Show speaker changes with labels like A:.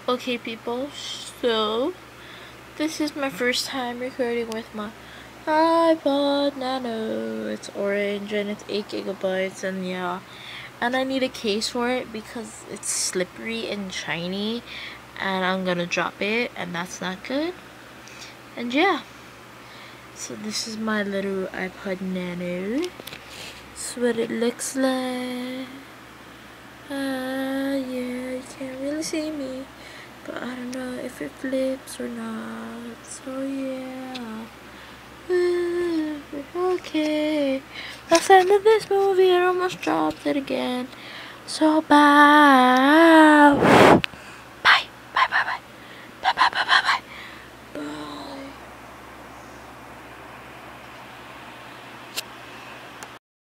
A: Okay people, so this is my first time recording with my iPod Nano. It's orange and it's 8 gigabytes, and yeah, and I need a case for it because it's slippery and shiny and I'm gonna drop it and that's not good. And yeah, so this is my little iPod Nano. That's what it looks like. Yeah, you can't really see me, but I don't know if it flips or not. So yeah. Okay. That's the end of this movie. I almost dropped it again. So bye.